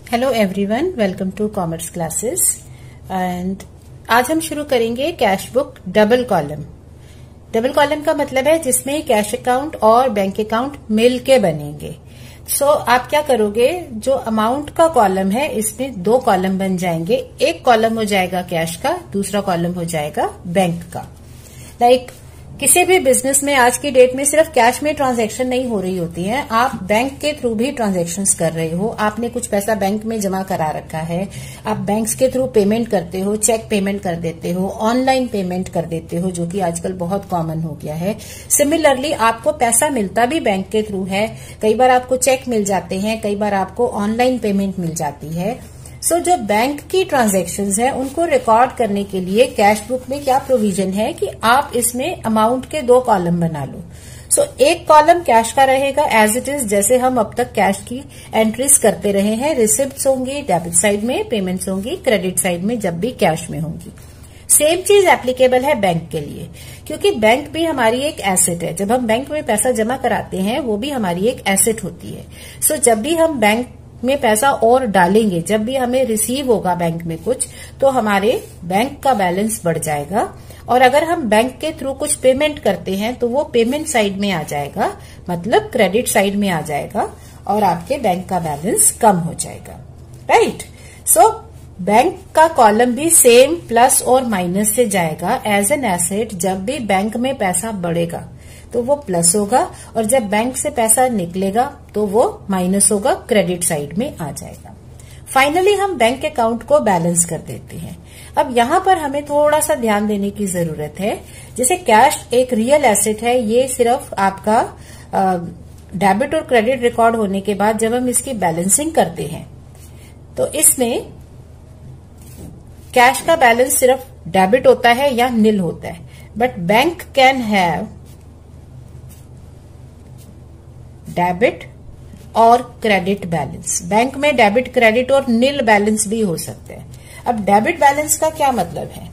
Hello everyone, welcome to commerce classes. And आज हम शुरू करेंगे cash book double column. Double column का मतलब है जिसमें कैश अकाउंट और बैंक अकाउंट मिल के बनेंगे। सो आप क्या करोगे, जो अमाउंट का कॉलम है इसमें दो कॉलम बन जाएंगे। एक कॉलम हो जाएगा कैश का, दूसरा कॉलम हो जाएगा बैंक का। लाइक किसी भी बिजनेस में आज की डेट में सिर्फ कैश में ट्रांजैक्शन नहीं हो रही होती है, आप बैंक के थ्रू भी ट्रांजैक्शंस कर रहे हो। आपने कुछ पैसा बैंक में जमा करा रखा है, आप बैंक्स के थ्रू पेमेंट करते हो, चेक पेमेंट कर देते हो, ऑनलाइन पेमेंट कर देते हो, जो कि आजकल बहुत कॉमन हो गया है। सिमिलरली आपको पैसा मिलता भी बैंक के थ्रू है। कई बार आपको चेक मिल जाते हैं, कई बार आपको ऑनलाइन पेमेंट मिल जाती है। सो जो बैंक की ट्रांजैक्शंस है उनको रिकॉर्ड करने के लिए कैश बुक में क्या प्रोविजन है कि आप इसमें अमाउंट के दो कॉलम बना लो। सो एक कॉलम कैश का रहेगा एज इट इज, जैसे हम अब तक कैश की एंट्रीज करते रहे हैं। रिसिप्ट्स होंगी डेबिट साइड में, पेमेंट्स होंगी क्रेडिट साइड में जब भी कैश में होंगी। सेम चीज एप्लीकेबल है बैंक के लिए, क्योंकि बैंक भी हमारी एक एसेट है। जब हम बैंक में पैसा जमा कराते हैं वो भी हमारी एक एसेट होती है। सो जब भी हम बैंक में पैसा और डालेंगे, जब भी हमें रिसीव होगा बैंक में कुछ, तो हमारे बैंक का बैलेंस बढ़ जाएगा। और अगर हम बैंक के थ्रू कुछ पेमेंट करते हैं तो वो पेमेंट साइड में आ जाएगा, मतलब क्रेडिट साइड में आ जाएगा और आपके बैंक का बैलेंस कम हो जाएगा। राइट। सो बैंक का कॉलम भी सेम प्लस और माइनस से जाएगा एज एन एसेट। जब भी बैंक में पैसा बढ़ेगा तो वो प्लस होगा, और जब बैंक से पैसा निकलेगा तो वो माइनस होगा, क्रेडिट साइड में आ जाएगा। फाइनली हम बैंक अकाउंट को बैलेंस कर देते हैं। अब यहाँ पर हमें थोड़ा सा ध्यान देने की जरूरत है। जैसे कैश एक रियल एसेट है, ये सिर्फ आपका डेबिट और क्रेडिट रिकॉर्ड होने के बाद जब हम इसकी बैलेंसिंग करते हैं तो इसमें कैश का बैलेंस सिर्फ डेबिट होता है या निल होता है। But bank can have debit और क्रेडिट बैलेंस। बैंक में डेबिट, क्रेडिट और निल बैलेंस भी हो सकते हैं। अब डेबिट बैलेंस का क्या मतलब है?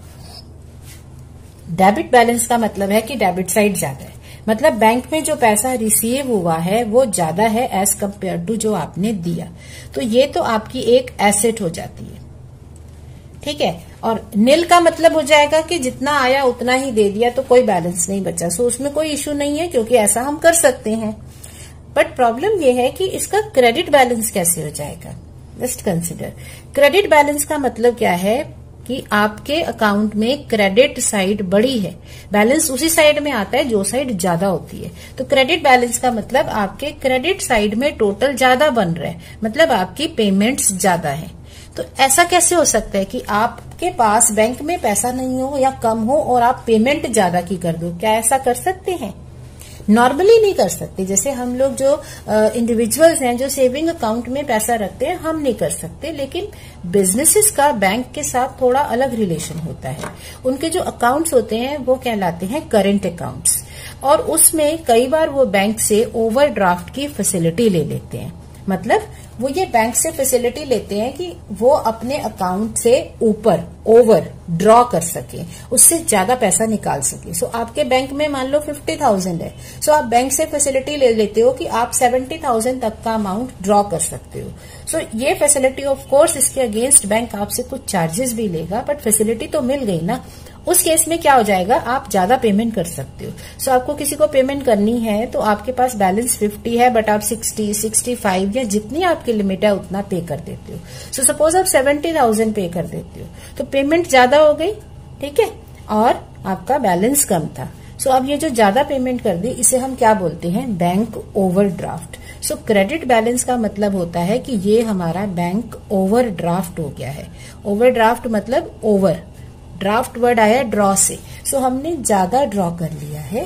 डेबिट बैलेंस का मतलब है कि डेबिट साइड ज्यादा है, मतलब बैंक में जो पैसा रिसीव हुआ है वो ज्यादा है एज कंपेयर टू जो आपने दिया। तो ये तो आपकी एक एसेट हो जाती है, ठीक है। और निल का मतलब हो जाएगा कि जितना आया उतना ही दे दिया, तो कोई बैलेंस नहीं बचा। सो उसमें कोई इश्यू नहीं है, क्योंकि ऐसा हम कर सकते हैं। बट प्रॉब्लम यह है कि इसका क्रेडिट बैलेंस कैसे हो जाएगा। जस्ट कंसिडर, क्रेडिट बैलेंस का मतलब क्या है कि आपके अकाउंट में क्रेडिट साइड बड़ी है, बैलेंस उसी साइड में आता है जो साइड ज्यादा होती है। तो क्रेडिट बैलेंस का मतलब आपके क्रेडिट साइड में टोटल ज्यादा बन रहा है, मतलब आपकी पेमेंट्स ज्यादा है। तो ऐसा कैसे हो सकता है कि आपके पास बैंक में पैसा नहीं हो या कम हो और आप पेमेंट ज्यादा की कर दो? क्या ऐसा कर सकते हैं? नॉर्मली नहीं कर सकते। जैसे हम लोग जो इंडिविजुअल्स हैं जो सेविंग अकाउंट में पैसा रखते हैं, हम नहीं कर सकते। लेकिन बिजनेसेस का बैंक के साथ थोड़ा अलग रिलेशन होता है। उनके जो अकाउंट्स होते हैं वो कहलाते हैं करंट अकाउंट्स, और उसमें कई बार वो बैंक से ओवरड्राफ्ट की फैसिलिटी ले लेते हैं। मतलब वो ये बैंक से फैसिलिटी लेते हैं कि वो अपने अकाउंट से ऊपर ओवर ड्रॉ कर सके, उससे ज्यादा पैसा निकाल सके। सो आपके बैंक में मान लो 50,000 है, सो आप बैंक से फैसिलिटी ले लेते हो कि आप 70,000 तक का अमाउंट ड्रॉ कर सकते हो। सो ये फैसिलिटी ऑफ कोर्स इसके अगेंस्ट बैंक आपसे कुछ चार्जेस भी लेगा, बट फैसिलिटी तो मिल गई ना। उस केस में क्या हो जाएगा, आप ज्यादा पेमेंट कर सकते हो। सो आपको किसी को पेमेंट करनी है तो आपके पास बैलेंस 50 है, बट आप 60, 65 या जितनी आपकी लिमिट है उतना पे कर देते हो। सो सपोज आप 70,000 पे कर देते हो, तो पेमेंट ज्यादा हो गई, ठीक है, और आपका बैलेंस कम था। सो अब ये जो ज्यादा पेमेंट कर दी, इसे हम क्या बोलते हैं? Bank overdraft. So credit balance का मतलब होता है कि ये हमारा बैंक ओवरड्राफ्ट हो गया है। ओवरड्राफ्ट मतलब ओवर, ड्राफ्ट वर्ड आया ड्रॉ से। सो हमने ज्यादा ड्रॉ कर लिया है।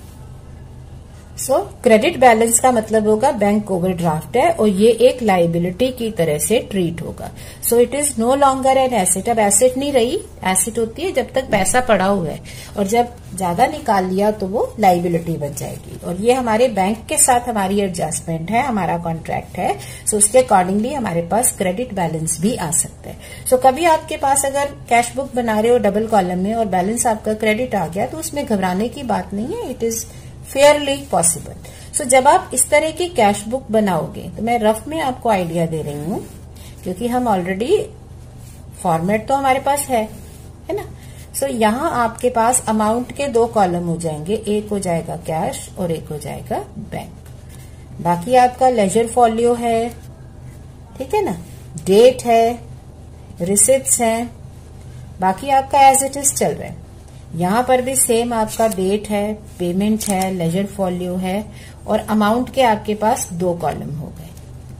सो क्रेडिट बैलेंस का मतलब होगा बैंक ओवरड्राफ्ट है और ये एक लायबिलिटी की तरह से ट्रीट होगा। So it is no longer an asset. अब एसेट नहीं रही, एसेट होती है जब तक पैसा पड़ा हुआ है, और जब ज्यादा निकाल लिया तो वो लायबिलिटी बन जाएगी। और ये हमारे बैंक के साथ हमारी एडजस्टमेंट है, हमारा कॉन्ट्रैक्ट है। सो उसके अकॉर्डिंगली हमारे पास क्रेडिट बैलेंस भी आ सकता है। सो कभी आपके पास अगर कैश बुक बना रहे हो डबल कॉलम में और बैलेंस आपका क्रेडिट आ गया, तो उसमें घबराने की बात नहीं है, it is fairly possible. So जब आप इस तरह की कैश बुक बनाओगे, तो मैं रफ में आपको आइडिया दे रही हूँ क्योंकि हम ऑलरेडी फॉर्मेट तो हमारे पास है ना। सो यहाँ आपके पास अमाउंट के 2 कॉलम हो जाएंगे, एक हो जाएगा कैश और एक हो जाएगा बैंक। बाकी आपका लेजर फॉलियो है, ठीक है ना, डेट है, रिसिप्ट्स हैं, बाकी आपका एज इट इज चल रहा है। यहाँ पर भी सेम आपका डेट है, पेमेंट है, लेजर फॉलियो है और अमाउंट के आपके पास 2 कॉलम हो गए,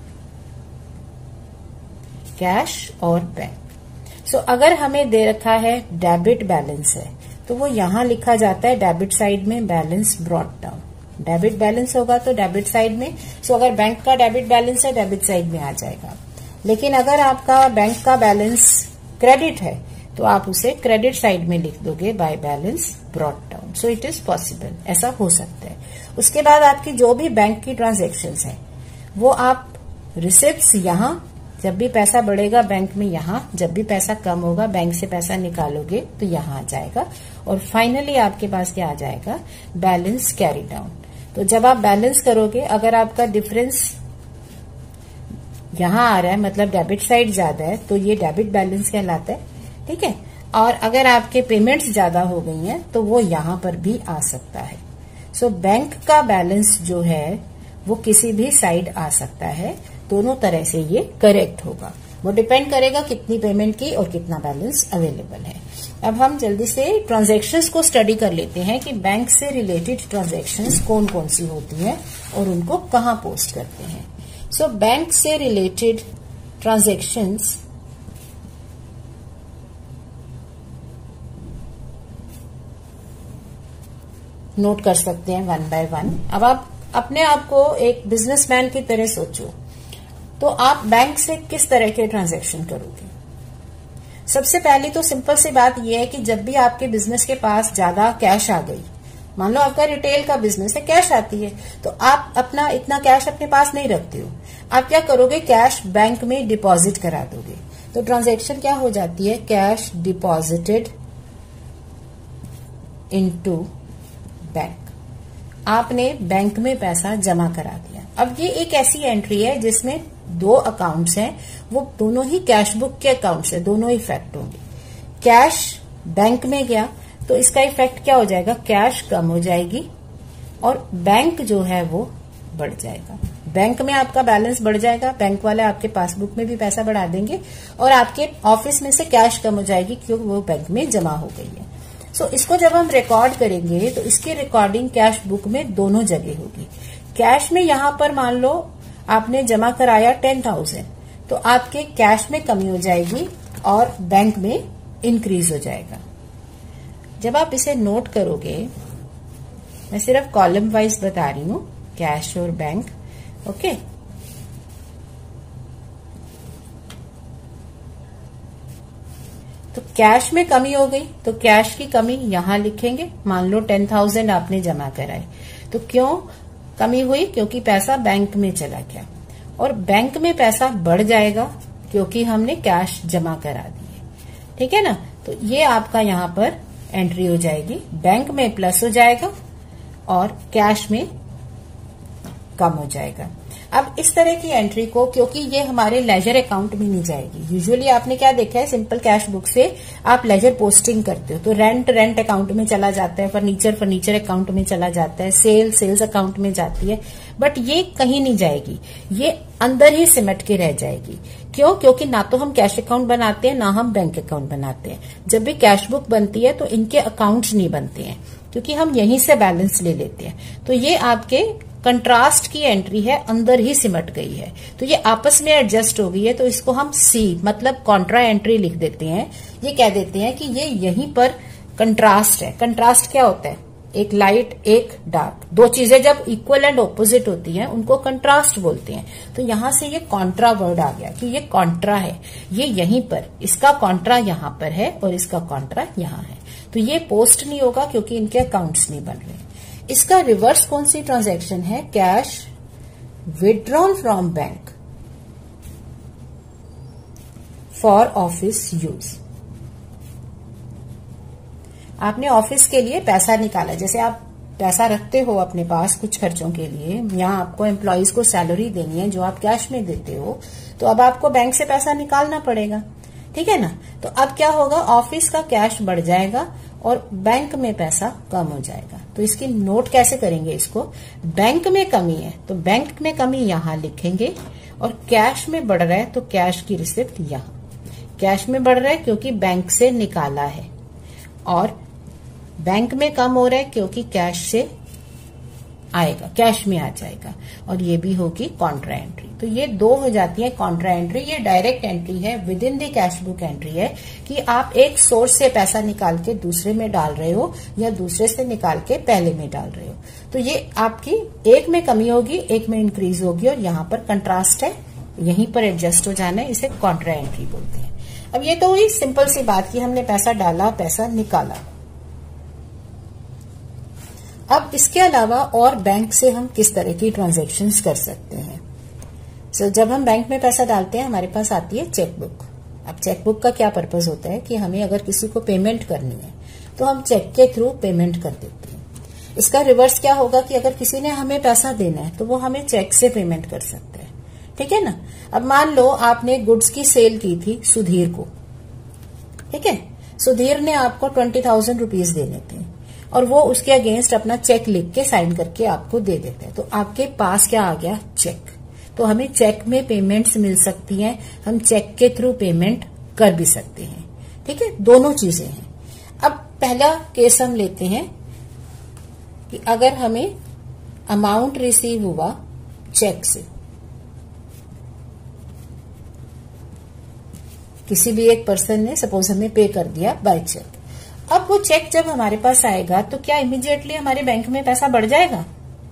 कैश और बैंक। सो अगर हमें दे रखा है डेबिट बैलेंस है तो वो यहां लिखा जाता है डेबिट साइड में balance brought down. Debit balance होगा तो डेबिट साइड में। सो अगर बैंक का डेबिट बैलेंस है डेबिट साइड में आ जाएगा। लेकिन अगर आपका बैंक का बैलेंस क्रेडिट है तो आप उसे क्रेडिट साइड में लिख दोगे by balance brought down. So it is possible, ऐसा हो सकता है। उसके बाद आपकी जो भी बैंक की ट्रांजेक्शन्स है वो आप रिसिप्ट्स यहां, जब भी पैसा बढ़ेगा बैंक में यहां, जब भी पैसा कम होगा बैंक से पैसा निकालोगे तो यहां आ जाएगा। और फाइनली आपके पास क्या आ जाएगा, बैलेंस कैरी डाउन। तो जब आप बैलेंस करोगे, अगर आपका डिफरेंस यहां आ रहा है मतलब डेबिट साइड ज्यादा है तो ये डेबिट बैलेंस कहलाता है, ठीक है। और अगर आपके पेमेंट्स ज्यादा हो गई हैं तो वो यहां पर भी आ सकता है। सो बैंक का बैलेंस जो है वो किसी भी साइड आ सकता है, दोनों तरह से ये करेक्ट होगा। वो डिपेंड करेगा कितनी पेमेंट की और कितना बैलेंस अवेलेबल है। अब हम जल्दी से ट्रांजैक्शंस को स्टडी कर लेते हैं कि बैंक से रिलेटेड ट्रांजैक्शंस कौन कौन सी होती हैं और उनको कहां पोस्ट करते हैं। सो बैंक से रिलेटेड ट्रांजैक्शंस नोट कर सकते हैं 1 बाय 1। अब आप अपने आप को एक बिजनेसमैन की तरह सोचो तो आप बैंक से किस तरह के ट्रांजैक्शन करोगे। सबसे पहली तो सिंपल सी बात यह है कि जब भी आपके बिजनेस के पास ज्यादा कैश आ गई, मान लो आपका रिटेल का बिजनेस है, कैश आती है तो आप अपना इतना कैश अपने पास नहीं रखते हो, आप क्या करोगे, कैश बैंक में डिपॉजिट करा दोगे। तो ट्रांजैक्शन क्या हो जाती है, कैश डिपॉजिटेड इनटू बैंक। आपने बैंक में पैसा जमा करा दिया। अब ये एक ऐसी एंट्री है जिसमें 2 अकाउंट्स हैं, वो दोनों ही कैश बुक के अकाउंट्स है, दोनों इफेक्ट होंगे। कैश बैंक में गया तो इसका इफेक्ट क्या हो जाएगा, कैश कम हो जाएगी और बैंक जो है वो बढ़ जाएगा। बैंक में आपका बैलेंस बढ़ जाएगा, बैंक वाले आपके पासबुक में भी पैसा बढ़ा देंगे और आपके ऑफिस में से कैश कम हो जाएगी क्योंकि वो बैंक में जमा हो गई है। सो इसको जब हम रिकॉर्ड करेंगे तो इसकी रिकॉर्डिंग कैश बुक में दोनों जगह होगी। कैश में यहां पर मान लो आपने जमा कराया 10,000 तो आपके कैश में कमी हो जाएगी और बैंक में इंक्रीज हो जाएगा। जब आप इसे नोट करोगे, मैं सिर्फ कॉलम वाइज बता रही हूं, कैश और बैंक, ओके। तो कैश में कमी हो गई तो कैश की कमी यहां लिखेंगे। मान लो 10,000 आपने जमा कराए तो क्यों कमी हुई, क्योंकि पैसा बैंक में चला गया और बैंक में पैसा बढ़ जाएगा क्योंकि हमने कैश जमा करा दिए, ठीक है ना। तो ये आपका यहां पर एंट्री हो जाएगी, बैंक में प्लस हो जाएगा और कैश में कम हो जाएगा। अब इस तरह की एंट्री को, क्योंकि ये हमारे लेजर अकाउंट में नहीं जाएगी, यूजुअली आपने क्या देखा है, सिंपल कैश बुक से आप लेजर पोस्टिंग करते हो तो रेंट अकाउंट में चला जाता है, फर्नीचर अकाउंट में चला जाता है, सेल्स अकाउंट में जाती है, बट ये कहीं नहीं जाएगी, ये अंदर ही सिमट के रह जाएगी। क्यों, क्योंकि ना तो हम कैश अकाउंट बनाते हैं ना हम बैंक अकाउंट बनाते हैं। जब भी कैश बुक बनती है तो इनके अकाउंट्स नहीं बनते हैं क्योंकि हम यहीं से बैलेंस ले लेते हैं। तो ये आपके कंट्रास्ट की एंट्री है, अंदर ही सिमट गई है, तो ये आपस में एडजस्ट हो गई है। तो इसको हम सी मतलब कॉन्ट्रा एंट्री लिख देते हैं। ये कह देते हैं कि ये यहीं पर कंट्रास्ट है। कंट्रास्ट क्या होता है, एक लाइट एक डार्क, दो चीजें जब इक्वल एंड ऑपोजिट होती हैं उनको कंट्रास्ट बोलते हैं। तो यहां से ये कॉन्ट्रा वर्ड आ गया कि ये कॉन्ट्रा है, ये यहीं पर, इसका कॉन्ट्रा यहां पर है और इसका कॉन्ट्रा यहां है। तो ये पोस्ट नहीं होगा क्योंकि इनके अकाउंट्स नहीं बन रहे। इसका रिवर्स कौन सी ट्रांजैक्शन है, cash withdrawn from bank for office use. आपने ऑफिस के लिए पैसा निकाला, जैसे आप पैसा रखते हो अपने पास कुछ खर्चों के लिए, यहाँ आपको एम्प्लॉइज को सैलरी देनी है जो आप कैश में देते हो, तो अब आपको बैंक से पैसा निकालना पड़ेगा, ठीक है ना। तो अब क्या होगा, ऑफिस का कैश बढ़ जाएगा और बैंक में पैसा कम हो जाएगा। तो इसकी नोट कैसे करेंगे इसको, बैंक में कमी है तो बैंक में कमी यहां लिखेंगे, और कैश में बढ़ रहा है तो कैश की रिसिप्ट यहां। कैश में बढ़ रहा है क्योंकि बैंक से निकाला है, और बैंक में कम हो रहा है क्योंकि कैश से आएगा, कैश में आ जाएगा, और ये भी होगी कॉन्ट्रा एंट्री। तो ये दो हो जाती है कॉन्ट्रा एंट्री। ये डायरेक्ट एंट्री है, within the cash book entry है कि आप एक सोर्स से पैसा निकाल के दूसरे में डाल रहे हो या दूसरे से निकाल के पहले में डाल रहे हो। तो ये आपकी एक में कमी होगी, एक में इंक्रीज होगी, और यहाँ पर कंट्रास्ट है, यहीं पर एडजस्ट हो जाना है, इसे कॉन्ट्रा एंट्री बोलते हैं। अब ये तो हुई सिंपल सी बात कि हमने पैसा डाला, पैसा निकाला। अब इसके अलावा और बैंक से हम किस तरह की ट्रांजैक्शंस कर सकते हैं। जब हम बैंक में पैसा डालते हैं हमारे पास आती है चेकबुक। अब चेकबुक का क्या पर्पज होता है कि हमें अगर किसी को पेमेंट करनी है तो हम चेक के थ्रू पेमेंट कर देते हैं। इसका रिवर्स क्या होगा कि अगर किसी ने हमें पैसा देना है तो वो हमें चेक से पेमेंट कर सकते हैं, ठीक है ना। अब मान लो आपने गुड्स की सेल की थी सुधीर को, ठीक है, सुधीर ने आपको 20,000 रुपीज देने थे और वो उसके अगेंस्ट अपना चेक लिख के साइन करके आपको दे देते हैं। तो आपके पास क्या आ गया, चेक। तो हमें चेक में पेमेंट्स मिल सकती हैं, हम चेक के थ्रू पेमेंट कर भी सकते हैं, ठीक है, दोनों चीजें हैं। अब पहला केस हम लेते हैं कि अगर हमें अमाउंट रिसीव हुआ चेक से, किसी भी एक पर्सन ने सपोज हमें पे कर दिया बाय चेक। अब वो चेक जब हमारे पास आएगा तो क्या इमीडिएटली हमारे बैंक में पैसा बढ़ जाएगा?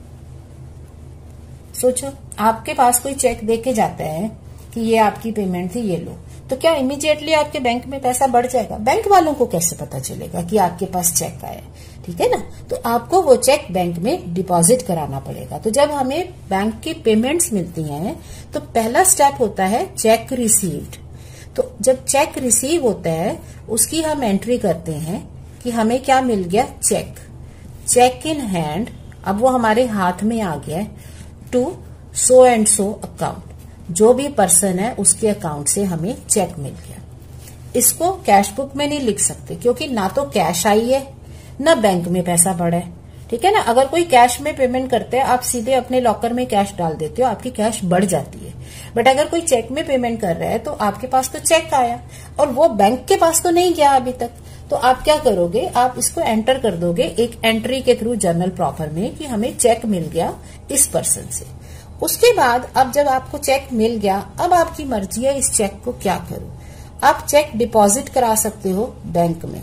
सोचो, आपके पास कोई चेक दे के जाता है कि ये आपकी पेमेंट थी, ये लो, तो क्या इमीडिएटली आपके बैंक में पैसा बढ़ जाएगा? बैंक वालों को कैसे पता चलेगा कि आपके पास चेक आया, ठीक है ना। तो आपको वो चेक बैंक में डिपॉजिट कराना पड़ेगा। तो जब हमें बैंक की पेमेंट्स मिलती हैं तो पहला स्टेप होता है चेक रिसीव्ड। तो जब चेक रिसीव होता है उसकी हम एंट्री करते हैं कि हमें क्या मिल गया, चेक, चेक इन हैंड। अब वो हमारे हाथ में आ गया to so and so account, जो भी पर्सन है उसके अकाउंट से हमें चेक मिल गया। इसको कैश बुक में नहीं लिख सकते क्योंकि ना तो कैश आई है ना बैंक में पैसा बढ़ा है, ठीक है ना। अगर कोई कैश में पेमेंट करते हैं आप सीधे अपने लॉकर में कैश डाल देते हो, आपकी कैश बढ़ जाती है। बट अगर कोई चेक में पेमेंट कर रहा है तो आपके पास तो चेक आया और वो बैंक के पास तो नहीं गया अभी तक। तो आप क्या करोगे, आप इसको एंटर कर दोगे एक एंट्री के थ्रू जर्नल प्रॉपर में कि हमें चेक मिल गया इस पर्सन से। उसके बाद अब जब आपको चेक मिल गया, अब आपकी मर्जी है इस चेक को क्या करो। आप चेक डिपॉजिट करा सकते हो बैंक में।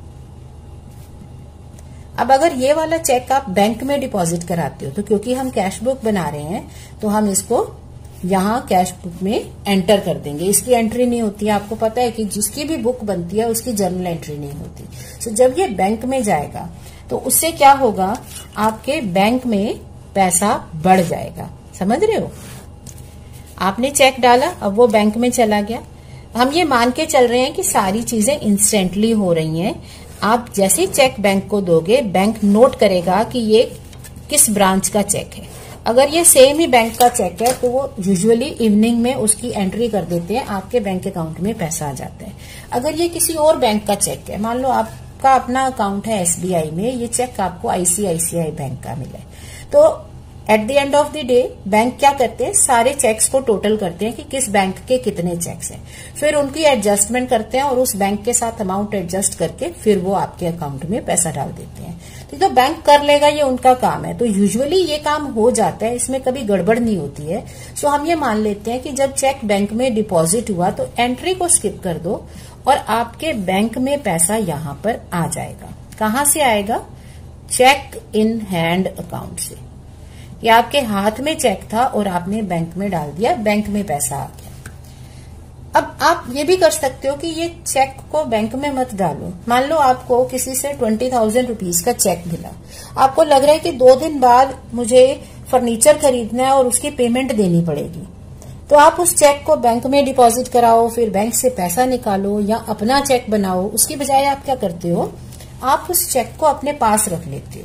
अब अगर ये वाला चेक आप बैंक में डिपॉजिट कराते हो तो क्योंकि हम कैश बुक बना रहे हैं तो हम इसको यहाँ कैश बुक में एंटर कर देंगे। इसकी एंट्री नहीं होती है, आपको पता है कि जिसकी भी बुक बनती है उसकी जर्नल एंट्री नहीं होती। सो जब ये बैंक में जाएगा तो उससे क्या होगा, आपके बैंक में पैसा बढ़ जाएगा। समझ रहे हो, आपने चेक डाला, अब वो बैंक में चला गया। हम ये मान के चल रहे हैं कि सारी चीजें इंस्टेंटली हो रही हैं। आप जैसे ही चेक बैंक को दोगे, बैंक नोट करेगा कि ये किस ब्रांच का चेक है। अगर ये सेम ही बैंक का चेक है तो वो यूजुअली इवनिंग में उसकी एंट्री कर देते हैं, आपके बैंक अकाउंट में पैसा आ जाता है। अगर ये किसी और बैंक का चेक है, मान लो आपका अपना अकाउंट है SBI में, ये चेक आपको ICICI बैंक का मिला है, तो at the end of the day bank क्या करते हैं, सारे चेक्स को टोटल करते हैं कि किस बैंक के कितने चेक्स हैं, फिर उनकी एडजस्टमेंट करते हैं और उस बैंक के साथ अमाउंट एडजस्ट करके फिर वो आपके अकाउंट में पैसा डाल देते हैं। तो बैंक कर लेगा, ये उनका काम है। तो यूजुअली ये काम हो जाता है, इसमें कभी गड़बड़ नहीं होती है। सो हम ये मान लेते हैं कि जब चेक बैंक में डिपॉजिट हुआ तो एंट्री को स्किप कर दो और आपके बैंक में पैसा यहाँ पर आ जाएगा। कहाँ से आएगा, चेक इन हैंड अकाउंट से। ये आपके हाथ में चेक था और आपने बैंक में डाल दिया, बैंक में पैसा आ गया। अब आप ये भी कर सकते हो कि ये चेक को बैंक में मत डालो। मान लो आपको किसी से 20,000 रुपीज का चेक मिला, आपको लग रहा है कि 2 दिन बाद मुझे फर्नीचर खरीदना है और उसकी पेमेंट देनी पड़ेगी, तो आप उस चेक को बैंक में डिपॉजिट कराओ, फिर बैंक से पैसा निकालो या अपना चेक बनाओ। उसकी बजाय आप क्या करते हो, आप उस चेक को अपने पास रख लेते हो,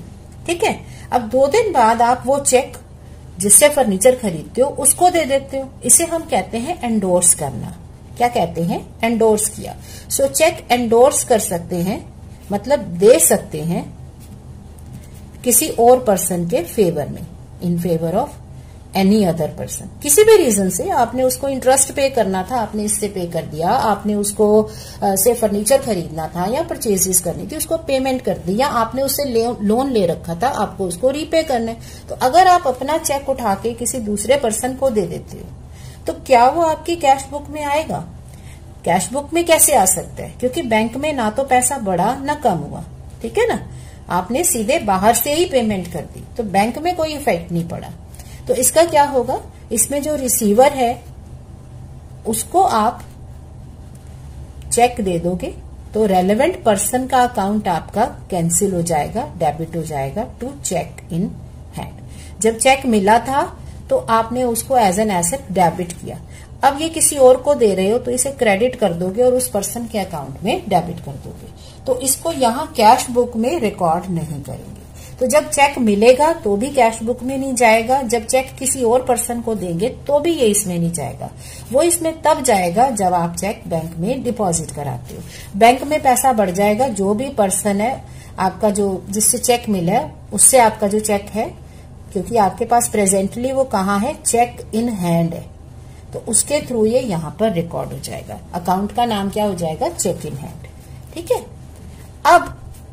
ठीक है। अब 2 दिन बाद आप वो चेक जिससे फर्नीचर खरीदते हो उसको दे देते हो। इसे हम कहते हैं एंडोर्स करना। क्या कहते हैं? एंडोर्स किया। सो चेक एंडोर्स कर सकते हैं, मतलब दे सकते हैं किसी और पर्सन के फेवर में, in favour of any other person. किसी भी रीजन से आपने उसको इंटरेस्ट पे करना था, आपने इससे पे कर दिया, आपने उसको से फर्नीचर खरीदना था या परचेजेस करनी थी, उसको पेमेंट कर दी, या आपने उससे लोन ले रखा था, आपको उसको रीपे करना है। तो अगर आप अपना चेक उठा के किसी दूसरे पर्सन को दे देते हो तो क्या वो आपकी कैश बुक में आएगा? कैश बुक में कैसे आ सकता है? क्योंकि बैंक में ना तो पैसा बढ़ा ना कम हुआ, ठीक है ना। आपने सीधे बाहर से ही पेमेंट कर दी, तो बैंक में कोई इफेक्ट नहीं पड़ा। तो इसका क्या होगा? इसमें जो रिसीवर है उसको आप चेक दे दोगे तो रेलेवेंट पर्सन का अकाउंट आपका कैंसिल हो जाएगा, डेबिट हो जाएगा टू चेक इन हैंड। जब चेक मिला था तो आपने उसको एज एन एसेट डेबिट किया। अब ये किसी और को दे रहे हो तो इसे क्रेडिट कर दोगे और उस पर्सन के अकाउंट में डेबिट कर दोगे। तो इसको यहाँ कैश बुक में रिकॉर्ड नहीं करेंगे। तो जब चेक मिलेगा तो भी कैश बुक में नहीं जाएगा, जब चेक किसी और पर्सन को देंगे तो भी ये इसमें नहीं जाएगा। वो इसमें तब जाएगा जब आप चेक बैंक में डिपॉजिट कराते हो। बैंक में पैसा बढ़ जाएगा, जो भी पर्सन है आपका जो जिससे चेक मिला है उससे आपका जो चेक है, क्योंकि आपके पास प्रेजेंटली वो कहाँ है, चेक इन हैंड है, तो उसके थ्रू ये यहाँ पर रिकॉर्ड हो जाएगा। अकाउंट का नाम क्या हो जाएगा? चेक इन हैंड, ठीक है। अब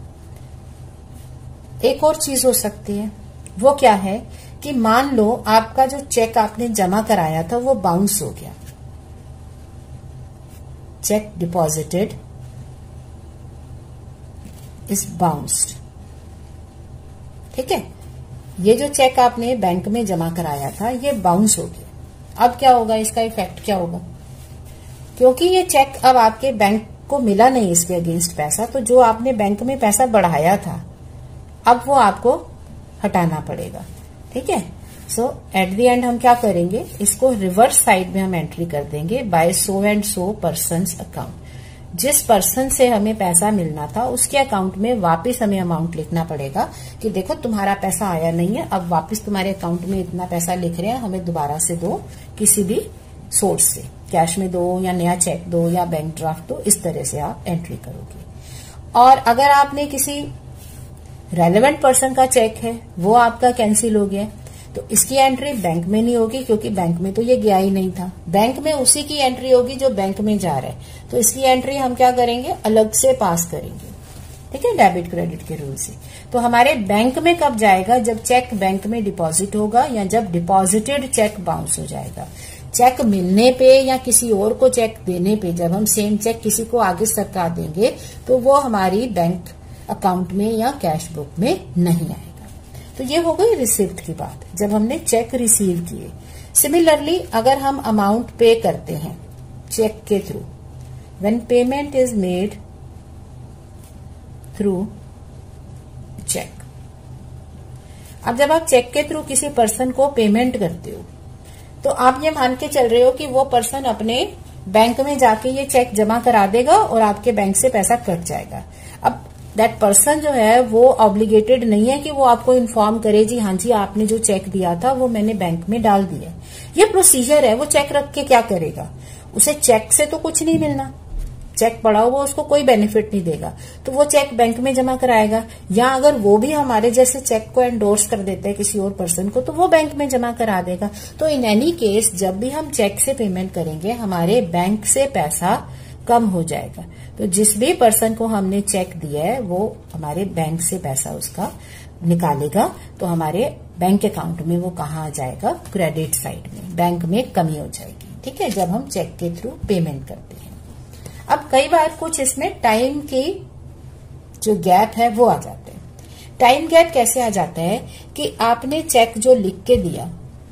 एक और चीज हो सकती है, वो क्या है कि मान लो आपका जो चेक आपने जमा कराया था वो बाउंस हो गया। चेक डिपॉजिटेड इज बाउंस्ड, ठीक है। ये जो चेक आपने बैंक में जमा कराया था ये बाउंस हो गया। अब क्या होगा? इसका इफेक्ट क्या होगा? क्योंकि ये चेक अब आपके बैंक को मिला नहीं इसके अगेंस्ट पैसा, तो जो आपने बैंक में पैसा बढ़ाया था अब वो आपको हटाना पड़ेगा, ठीक है। सो एट द एंड हम क्या करेंगे, इसको रिवर्स साइड में हम एंट्री कर देंगे by so and so person's account. जिस पर्सन से हमें पैसा मिलना था उसके अकाउंट में वापस हमें अमाउंट लिखना पड़ेगा कि देखो तुम्हारा पैसा आया नहीं है, अब वापस तुम्हारे अकाउंट में इतना पैसा लिख रहे हैं, हमें दोबारा से दो, किसी भी सोर्स से कैश में दो या नया चेक दो या बैंक ड्राफ्ट दो, इस तरह से आप एंट्री करोगे। और अगर आपने किसी रेलेवेंट पर्सन का चेक है वो आपका कैंसिल हो गया तो इसकी एंट्री बैंक में नहीं होगी, क्योंकि बैंक में तो ये गया ही नहीं था। बैंक में उसी की एंट्री होगी जो बैंक में जा रहा है, तो इसकी एंट्री हम क्या करेंगे, अलग से पास करेंगे, ठीक है, डेबिट क्रेडिट के रूल से। तो हमारे बैंक में कब जाएगा? जब चेक बैंक में डिपॉजिट होगा या जब डिपॉजिटेड चेक बाउंस हो जाएगा। चेक मिलने पे या किसी और को चेक देने पे, जब हम सेम चेक किसी को आगे सरका देंगे तो वो हमारी बैंक अकाउंट में या कैश बुक में नहीं आएगा। तो ये हो गई रिसिप्ट की बात, जब हमने चेक रिसीव किए। सिमिलरली अगर हम अमाउंट पे करते हैं चेक के थ्रू, when payment is made through cheque. अब जब आप चेक के थ्रू किसी पर्सन को पेमेंट करते हो तो आप ये मान के चल रहे हो कि वो पर्सन अपने बैंक में जाके ये चेक जमा करा देगा और आपके बैंक से पैसा कट जाएगा। अब दैट पर्सन जो है वो ऑब्लिगेटेड नहीं है कि वो आपको इन्फॉर्म करे जी हाँ जी आपने जो चेक दिया था वो मैंने बैंक में डाल दिया। ये प्रोसीजर है, वो चेक रख के क्या करेगा? उसे चेक से तो कुछ नहीं मिलना, चेक पड़ा हुआ उसको कोई बेनिफिट नहीं देगा, तो वो चेक बैंक में जमा कराएगा। या अगर वो भी हमारे जैसे चेक को एंडोर्स कर देते हैं किसी और पर्सन को तो वो बैंक में जमा करा देगा। तो इन एनी केस जब भी हम चेक से पेमेंट करेंगे हमारे बैंक से पैसा कम हो जाएगा। तो जिस भी पर्सन को हमने चेक दिया है वो हमारे बैंक से पैसा उसका निकालेगा, तो हमारे बैंक अकाउंट में वो कहाँ आ जाएगा? क्रेडिट साइड में, बैंक में कमी हो जाएगी, ठीक है, जब हम चेक के थ्रू पेमेंट करते हैं। अब कई बार कुछ इसमें टाइम की जो गैप है वो आ जाते हैं। टाइम गैप कैसे आ जाता है कि आपने चेक जो लिख के दिया,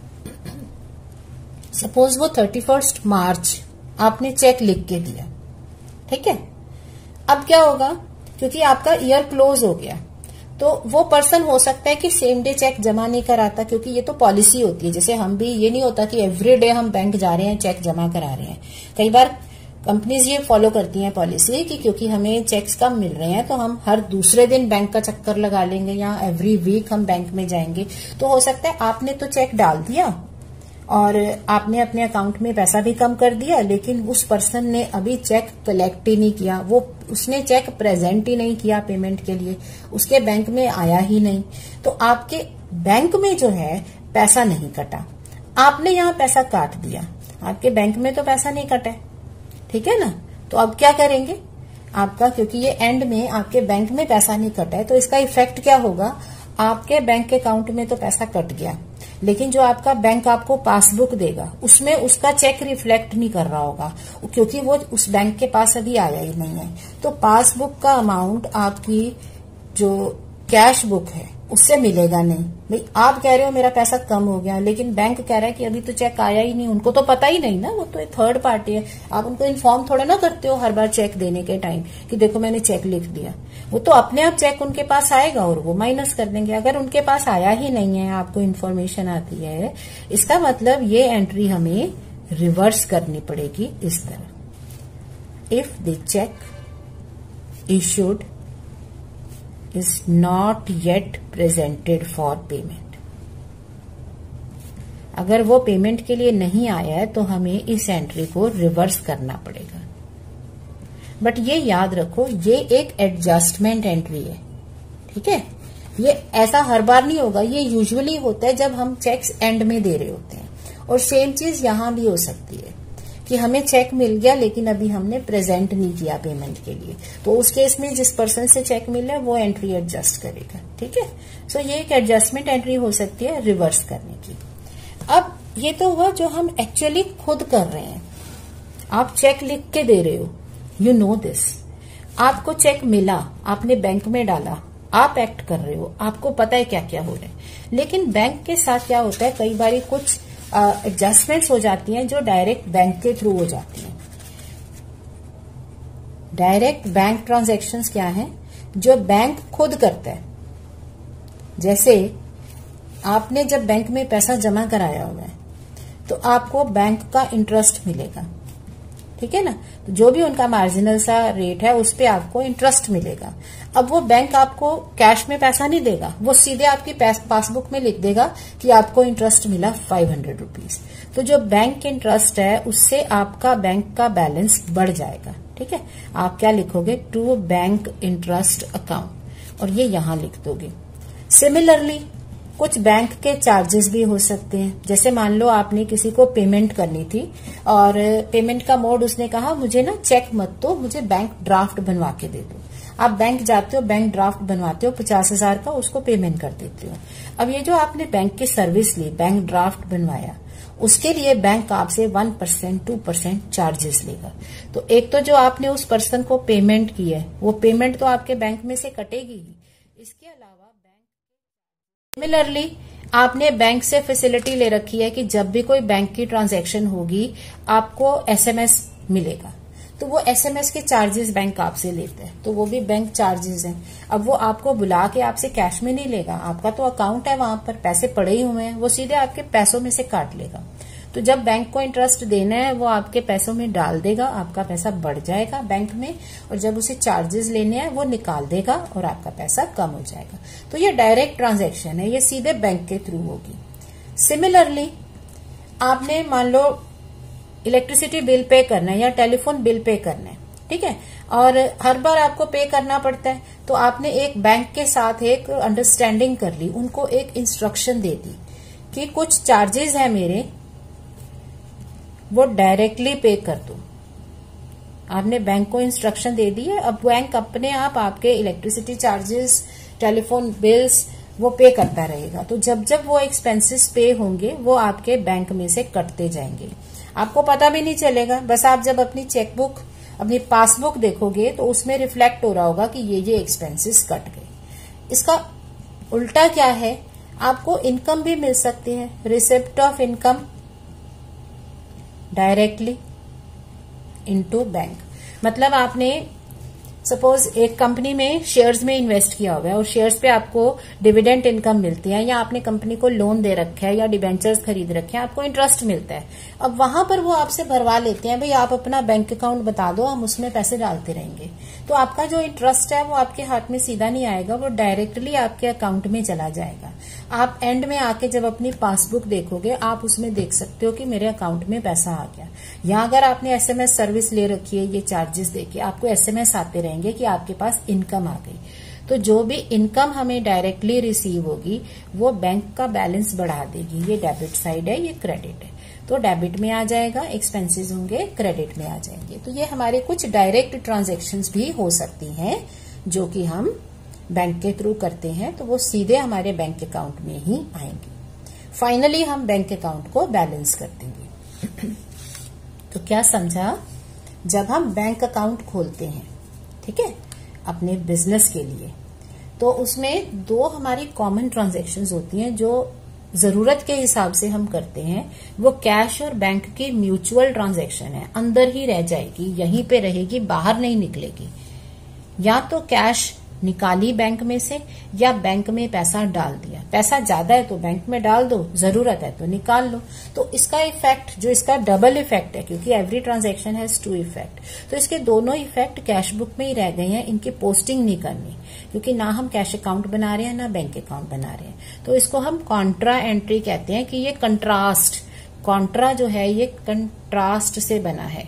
सपोज वो 31 मार्च आपने चेक लिख के दिया, ठीक है। अब क्या होगा, क्योंकि आपका ईयर क्लोज हो गया तो वो पर्सन हो सकता है कि सेम डे चेक जमा नहीं कराता, क्योंकि ये तो पॉलिसी होती है। जैसे हम भी, ये नहीं होता कि एवरी डे हम बैंक जा रहे हैं चेक जमा करा रहे हैं। कई बार कंपनीज ये फॉलो करती हैं पॉलिसी कि क्योंकि हमें चेक्स कम मिल रहे हैं तो हम हर दूसरे दिन बैंक का चक्कर लगा लेंगे या एवरी वीक हम बैंक में जाएंगे। तो हो सकता है आपने तो चेक डाल दिया और आपने अपने अकाउंट में पैसा भी कम कर दिया, लेकिन उस पर्सन ने अभी चेक कलेक्ट ही नहीं किया, वो उसने चेक प्रेजेंट ही नहीं किया पेमेंट के लिए, उसके बैंक में आया ही नहीं। तो आपके बैंक में जो है पैसा नहीं कटा, आपने यहाँ पैसा काट दिया, आपके बैंक में तो पैसा नहीं कटा है, ठीक है ना। तो अब क्या करेंगे आपका, क्योंकि ये एंड में आपके बैंक में पैसा नहीं कटा है तो इसका इफेक्ट क्या होगा, आपके बैंक अकाउंट में तो पैसा कट गया, लेकिन जो आपका बैंक आपको पासबुक देगा उसमें उसका चेक रिफ्लेक्ट नहीं कर रहा होगा, क्योंकि वो उस बैंक के पास अभी आया ही नहीं है। तो पासबुक का अमाउंट आपकी जो कैश बुक है उससे मिलेगा नहीं। भाई आप कह रहे हो मेरा पैसा कम हो गया, लेकिन बैंक कह रहा है कि अभी तो चेक आया ही नहीं, उनको तो पता ही नहीं ना, वो तो एक थर्ड पार्टी है। आप उनको इन्फॉर्म थोड़ा ना करते हो हर बार चेक देने के टाइम कि देखो मैंने चेक लिख दिया, वो तो अपने आप चेक उनके पास आएगा और वो माइनस कर देंगे। अगर उनके पास आया ही नहीं है, आपको इन्फॉर्मेशन आती है, इसका मतलब ये एंट्री हमें रिवर्स करनी पड़ेगी इस तरह। If the cheque issued is not yet presented for payment, अगर वो पेमेंट के लिए नहीं आया है तो हमें इस एंट्री को रिवर्स करना पड़ेगा। बट ये याद रखो ये एक एडजस्टमेंट एंट्री है, ठीक है। ये ऐसा हर बार नहीं होगा, ये यूजुअली होता है जब हम चेक्स एंड में दे रहे होते हैं। और सेम चीज यहां भी हो सकती है कि हमें चेक मिल गया लेकिन अभी हमने प्रेजेंट नहीं किया पेमेंट के लिए, तो उस केस में जिस पर्सन से चेक मिला है वो एंट्री एडजस्ट करेगा, ठीक है। सो ये एक एडजस्टमेंट एंट्री हो सकती है रिवर्स करने की। अब ये तो हुआ जो हम एक्चुअली खुद कर रहे हैं, आप चेक लिख के दे रहे हो, यू नो दिस, आपको चेक मिला, आपने बैंक में डाला, आप एक्ट कर रहे हो, आपको पता है क्या क्या हो रहा है। लेकिन बैंक के साथ क्या होता है, कई बार कुछ एडजस्टमेंट्स हो जाती हैं जो डायरेक्ट बैंक के थ्रू हो जाती हैं। डायरेक्ट बैंक ट्रांजैक्शंस क्या हैं, जो बैंक खुद करता है। जैसे आपने जब बैंक में पैसा जमा कराया हुआ है तो आपको बैंक का इंटरेस्ट मिलेगा, ठीक है ना। तो जो भी उनका मार्जिनल सा रेट है उस पे आपको इंटरेस्ट मिलेगा। अब वो बैंक आपको कैश में पैसा नहीं देगा, वो सीधे आपकी पासबुक में लिख देगा कि आपको इंटरेस्ट मिला 500 रुपीज। तो जो बैंक इंटरेस्ट है उससे आपका बैंक का बैलेंस बढ़ जाएगा, ठीक है। आप क्या लिखोगे, टू बैंक इंटरेस्ट अकाउंट, और ये यहां लिख दोगे। सिमिलरली कुछ बैंक के चार्जेस भी हो सकते हैं। जैसे मान लो आपने किसी को पेमेंट करनी थी और पेमेंट का मोड उसने कहा मुझे ना चेक मत दो, मुझे बैंक ड्राफ्ट बनवा के दे दो। आप बैंक जाते हो, बैंक ड्राफ्ट बनवाते हो 50,000 का, उसको पेमेंट कर देते हो। अब ये जो आपने बैंक की सर्विस ली, बैंक ड्राफ्ट बनवाया, उसके लिए बैंक आपसे 1% 2% चार्जेस लेगा। तो एक तो जो आपने उस पर्सन को पेमेंट की है वो पेमेंट तो आपके बैंक में से कटेगी ही, इसके अलावा सिमिलरली आपने बैंक से फैसिलिटी ले रखी है कि जब भी कोई बैंक की ट्रांजैक्शन होगी आपको एसएमएस मिलेगा, तो वो एसएमएस के चार्जेस बैंक आपसे लेते हैं, तो वो भी बैंक चार्जेस हैं। अब वो आपको बुला के आपसे कैश में नहीं लेगा, आपका तो अकाउंट है वहां पर, पैसे पड़े ही हुए हैं, वो सीधे आपके पैसों में से काट लेगा। तो जब बैंक को इंटरेस्ट देना है वो आपके पैसों में डाल देगा, आपका पैसा बढ़ जाएगा बैंक में, और जब उसे चार्जेस लेने हैं वो निकाल देगा और आपका पैसा कम हो जाएगा। तो ये डायरेक्ट ट्रांजैक्शन है, ये सीधे बैंक के थ्रू होगी। सिमिलरली आपने मान लो इलेक्ट्रिसिटी बिल पे करना है या टेलीफोन बिल पे करना है, ठीक है, और हर बार आपको पे करना पड़ता है, तो आपने एक बैंक के साथ एक अंडरस्टैंडिंग कर ली, उनको एक इंस्ट्रक्शन दे दी कि कुछ चार्जेस है मेरे वो डायरेक्टली पे कर दो। आपने बैंक को इंस्ट्रक्शन दे दी है, अब बैंक अपने आप आपके इलेक्ट्रिसिटी चार्जेस, टेलीफोन बिल्स वो पे करता रहेगा। तो जब जब वो एक्सपेंसेस पे होंगे वो आपके बैंक में से कटते जाएंगे, आपको पता भी नहीं चलेगा। बस आप जब अपनी चेकबुक, अपनी पासबुक देखोगे तो उसमें रिफ्लेक्ट हो रहा होगा कि ये एक्सपेंसेस कट गए। इसका उल्टा क्या है, आपको इनकम भी मिल सकती है, receipt of income directly into bank. मतलब आपने सपोज एक कंपनी में शेयर्स में इन्वेस्ट किया हुआ है और शेयर्स पे आपको डिविडेंड इनकम मिलती है, या आपने कंपनी को लोन दे रखा है या डिबेंचर्स खरीद रखे हैं, आपको इंटरेस्ट मिलता है। अब वहां पर वो आपसे भरवा लेते हैं, भाई आप अपना बैंक अकाउंट बता दो, हम उसमें पैसे डालते रहेंगे। तो आपका जो इंटरेस्ट है वो आपके हाथ में सीधा नहीं आएगा, वो डायरेक्टली आपके अकाउंट में चला जाएगा। आप एंड में आके जब अपनी पासबुक देखोगे, आप उसमें देख सकते हो कि मेरे अकाउंट में पैसा आ गया। या अगर आपने एसएमएस सर्विस ले रखी है, ये चार्जेस देके आपको एसएमएस आते रहेंगे कि आपके पास इनकम आ गई। तो जो भी इनकम हमें डायरेक्टली रिसीव होगी वो बैंक का बैलेंस बढ़ा देगी। ये डेबिट साइड है, ये क्रेडिट है। तो डेबिट में आ जाएगा, एक्सपेंसेस होंगे क्रेडिट में आ जाएंगे। तो ये हमारे कुछ डायरेक्ट ट्रांजैक्शंस भी हो सकती हैं जो कि हम बैंक के थ्रू करते हैं, तो वो सीधे हमारे बैंक अकाउंट में ही आएंगे। फाइनली हम बैंक अकाउंट को बैलेंस कर देंगे। तो क्या समझा? जब हम बैंक अकाउंट खोलते हैं, ठीक है, अपने बिजनेस के लिए, तो उसमें दो हमारी कॉमन ट्रांजैक्शंस होती हैं जो जरूरत के हिसाब से हम करते हैं। वो कैश और बैंक की म्यूचुअल ट्रांजैक्शन है, अंदर ही रह जाएगी, यहीं पे रहेगी, बाहर नहीं निकलेगी। या तो कैश निकाली बैंक में से, या बैंक में पैसा डाल दिया। पैसा ज्यादा है तो बैंक में डाल दो, जरूरत है तो निकाल लो। तो इसका इफेक्ट, जो इसका डबल इफेक्ट है, क्योंकि every transaction has two effect, तो इसके दोनों इफेक्ट कैश बुक में ही रह गए हैं। इनकी पोस्टिंग नहीं करनी, क्योंकि ना हम कैश अकाउंट बना रहे हैं ना बैंक अकाउंट बना रहे हैं। तो इसको हम कॉन्ट्रा एंट्री कहते हैं कि ये कंट्रास्ट, कॉन्ट्रा जो है ये कंट्रास्ट से बना है।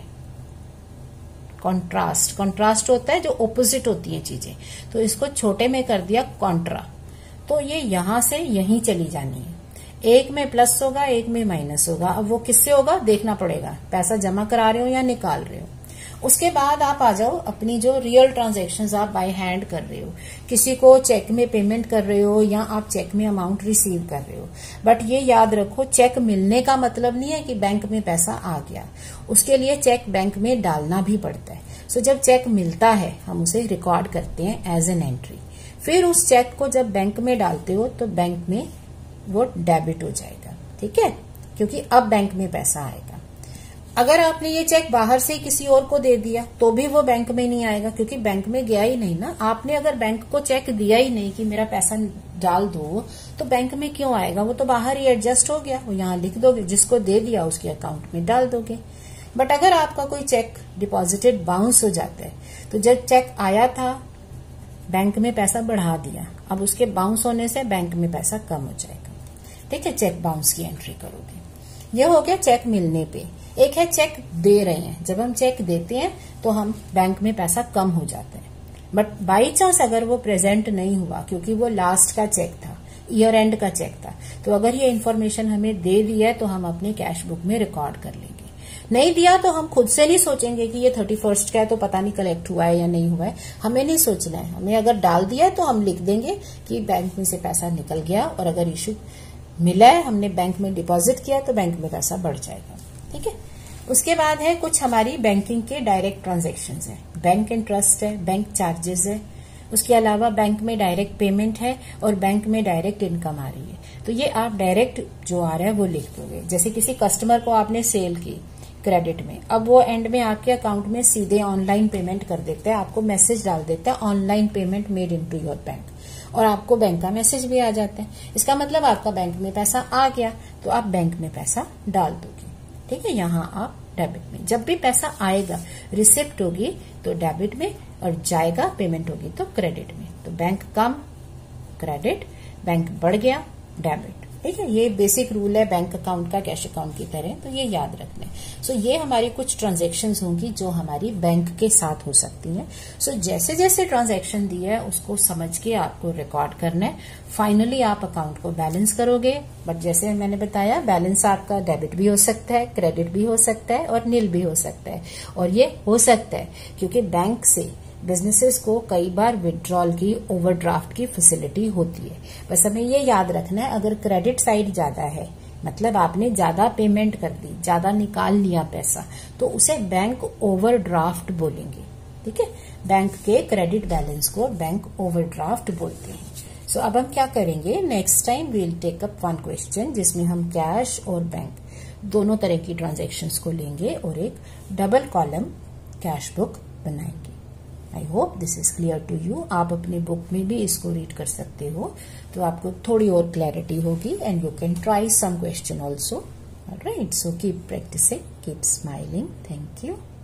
कॉन्ट्रास्ट होता है जो ऑपोजिट होती है चीजें, तो इसको छोटे में कर दिया कॉन्ट्रा। तो ये यहां से यहीं चली जानी है। एक में प्लस होगा, एक में माइनस होगा। अब वो किससे होगा देखना पड़ेगा, पैसा जमा करा रहे हो या निकाल रहे हो। उसके बाद आप आ जाओ अपनी जो रियल ट्रांजैक्शंस आप बाय हैंड कर रहे हो, किसी को चेक में पेमेंट कर रहे हो या आप चेक में अमाउंट रिसीव कर रहे हो। बट ये याद रखो, चेक मिलने का मतलब नहीं है कि बैंक में पैसा आ गया, उसके लिए चेक बैंक में डालना भी पड़ता है। सो जब चेक मिलता है हम उसे रिकॉर्ड करते हैं एज एन एंट्री। फिर उस चेक को जब बैंक में डालते हो तो बैंक में वो डेबिट हो जाएगा, ठीक है, क्योंकि अब बैंक में पैसा आएगा। अगर आपने ये चेक बाहर से किसी और को दे दिया तो भी वो बैंक में नहीं आएगा, क्योंकि बैंक में गया ही नहीं ना। आपने अगर बैंक को चेक दिया ही नहीं कि मेरा पैसा डाल दो, तो बैंक में क्यों आएगा? वो तो बाहर ही एडजस्ट हो गया, वो यहाँ लिख दोगे, जिसको दे दिया उसके अकाउंट में डाल दोगे। बट अगर आपका कोई चेक डिपॉजिटेड बाउंस हो जाता है, तो जब चेक आया था बैंक में पैसा बढ़ा दिया, अब उसके बाउंस होने से बैंक में पैसा कम हो जाएगा, ठीक है। चेक बाउंस की एंट्री करोगे। ये हो गया चेक मिलने पे। एक है चेक दे रहे हैं, जब हम चेक देते हैं तो हम बैंक में पैसा कम हो जाता है। बट बाई चांस अगर वो प्रेजेंट नहीं हुआ, क्योंकि वो लास्ट का चेक था, ईयर एंड का चेक था, तो अगर ये इन्फॉर्मेशन हमें दे दी है तो हम अपनी कैश बुक में रिकॉर्ड कर लेंगे। नहीं दिया तो हम खुद से नहीं सोचेंगे कि ये 31 का है तो पता नहीं कलेक्ट हुआ है या नहीं हुआ है, हमें नहीं सोचना है। हमें अगर डाल दिया है तो हम लिख देंगे कि बैंक में से पैसा निकल गया, और अगर इश्यू मिला है, हमने बैंक में डिपॉजिट किया, तो बैंक में पैसा बढ़ जाएगा, ठीक है। उसके बाद है कुछ हमारी बैंकिंग के डायरेक्ट ट्रांजैक्शंस है, बैंक इंटरेस्ट है, बैंक चार्जेस है, उसके अलावा बैंक में डायरेक्ट पेमेंट है और बैंक में डायरेक्ट इनकम आ रही है। तो ये आप डायरेक्ट जो आ रहा है वो लिख दोगे। जैसे किसी कस्टमर को आपने सेल की क्रेडिट में, अब वो एंड में आपके अकाउंट में सीधे ऑनलाइन पेमेंट कर देता है, आपको मैसेज डाल देता है online payment made into your bank, और आपको बैंक का मैसेज भी आ जाता है। इसका मतलब आपका बैंक में पैसा आ गया, तो आप बैंक में पैसा डाल दोगे, ठीक है। यहाँ आप डेबिट में, जब भी पैसा आएगा, रिसिप्ट होगी तो डेबिट में, और जाएगा पेमेंट होगी तो क्रेडिट में। तो बैंक कम क्रेडिट, बैंक बढ़ गया डेबिट, ठीक है। ये बेसिक रूल है बैंक अकाउंट का कैश अकाउंट की तरह, तो ये याद रखना है। सो ये हमारी कुछ ट्रांजैक्शंस होंगी जो हमारी बैंक के साथ हो सकती हैं। सो जैसे जैसे ट्रांजैक्शन दी है उसको समझ के आपको रिकॉर्ड करना है। फाइनली आप अकाउंट को बैलेंस करोगे, बट जैसे मैंने बताया बैलेंस आपका डेबिट भी हो सकता है, क्रेडिट भी हो सकता है और नील भी हो सकता है। और ये हो सकता है क्योंकि बैंक से बिजनेसेस को कई बार विड्रॉल की, ओवरड्राफ्ट की फैसिलिटी होती है। बस हमें ये याद रखना है, अगर क्रेडिट साइड ज्यादा है, मतलब आपने ज्यादा पेमेंट कर दी, ज्यादा निकाल लिया पैसा, तो उसे बैंक ओवरड्राफ्ट बोलेंगे, ठीक है। बैंक के क्रेडिट बैलेंस को बैंक ओवरड्राफ्ट बोलते हैं। सो अब हम क्या करेंगे, next time we will take up one question जिसमें हम कैश और बैंक दोनों तरह की ट्रांजैक्शंस को लेंगे और एक डबल कॉलम कैश बुक बनाएंगे। I hope this is clear to you. आप अपनी बुक में भी इसको रीड कर सकते हो तो आपको थोड़ी और क्लैरिटी होगी and you can try some question also. Alright, so keep practising, keep smiling. Thank you.